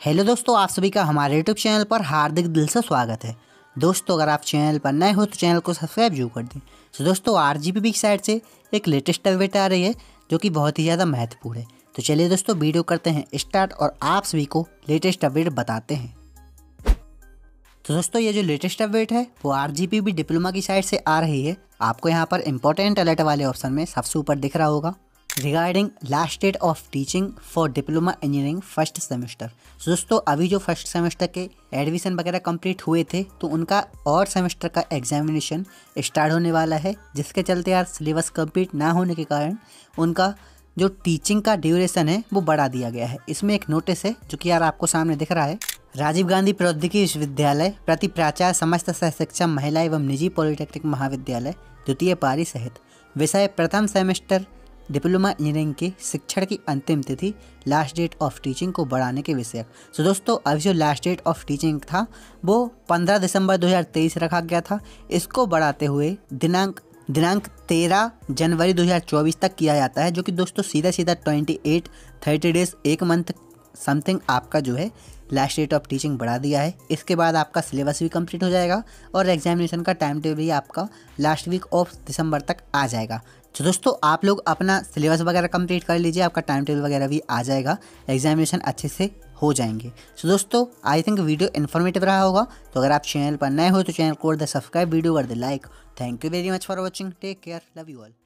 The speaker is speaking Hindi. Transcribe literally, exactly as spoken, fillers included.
हेलो दोस्तों, आप सभी का हमारे यूट्यूब चैनल पर हार्दिक दिल से स्वागत है। दोस्तों, अगर आप चैनल पर नए हो तो चैनल को सब्सक्राइब जरूर कर दें। तो दोस्तों, आरजीपी की साइड से एक लेटेस्ट अपडेट आ रही है जो कि बहुत ही ज़्यादा महत्वपूर्ण है। तो चलिए दोस्तों, वीडियो करते हैं स्टार्ट और आप सभी को लेटेस्ट अपडेट बताते हैं। तो दोस्तों, ये जो लेटेस्ट अपडेट है वो आरजीपी डिप्लोमा की साइड से आ रही है। आपको यहाँ पर इंपॉर्टेंट अलर्ट वाले ऑप्शन में सबसे ऊपर दिख रहा होगा regarding last date of teaching for diploma engineering first semester. तो दोस्तों, अभी जो फर्स्ट सेमेस्टर के एडमिशन वगैरह कंप्लीट हुए थे तो उनका और सेमेस्टर का एग्जामिनेशन स्टार्ट होने वाला है, जिसके चलते यार सिलेबस कंप्लीट ना होने के कारण उनका जो टीचिंग का ड्यूरेशन है वो बढ़ा दिया गया है। इसमें एक नोटिस है जो कि यार आपको सामने दिख रहा है। राजीव गांधी प्रौद्योगिकी विश्वविद्यालय प्रति प्राचार्य समस्त सहशिक्षा महिला एवं निजी पॉलिटेक्निक महाविद्यालय द्वितीय पारी सहित विषय प्रथम सेमेस्टर डिप्लोमा इंजीनियरिंग के शिक्षण की अंतिम तिथि लास्ट डेट ऑफ टीचिंग को बढ़ाने के विषयक। तो दोस्तों, अभी जो लास्ट डेट ऑफ टीचिंग था वो पंद्रह दिसंबर दो हज़ार तेईस रखा गया था। इसको बढ़ाते हुए दिनांक दिनांक तेरह जनवरी दो हज़ार चौबीस तक किया जाता है, जो कि दोस्तों सीधा सीधा अट्ठाईस थर्टी डेज एक मंथ समथिंग आपका जो है लास्ट डेट ऑफ टीचिंग बढ़ा दिया है। इसके बाद आपका सिलेबस भी कंप्लीट हो जाएगा और एग्जामिनेशन का टाइम टेबल भी आपका लास्ट वीक ऑफ दिसंबर तक आ जाएगा। तो दोस्तों, आप लोग अपना सिलेबस वगैरह कंप्लीट कर लीजिए, आपका टाइम टेबल वगैरह भी आ जाएगा, एग्जामिनेशन अच्छे से हो जाएंगे। तो दोस्तों, आई थिंक वीडियो इन्फॉर्मेटिव रहा होगा। तो अगर आप चैनल पर नए हो तो चैनल को कर दे सब्सक्राइब, वीडियो कर दे like. Thank you very much for watching, take care, love you all.